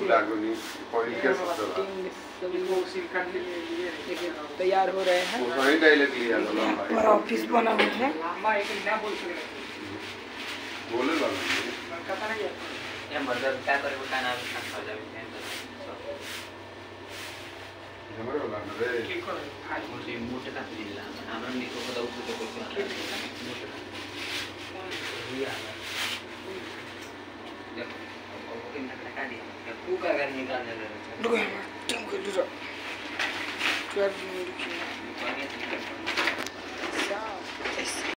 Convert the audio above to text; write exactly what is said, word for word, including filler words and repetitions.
लागोनी कोई के सकता तैयार हो रहे हैं। वो सही डायलॉग लिया था भाई। और ऑफिस बना हुआ है। लामा एक ना बोल सकते बोले वाला पता नहीं है ये मर्दर क्या करे वो खाना खा जावे है हमारे वाला ना रे की करो आज मुझे मोटे का दिला हमरा निको को दाउ को को मोटे दिया देखो अब के निकल का दिया तू का अगर निकालने लगे रुको टीम को रुको ट्वेल्व मिनट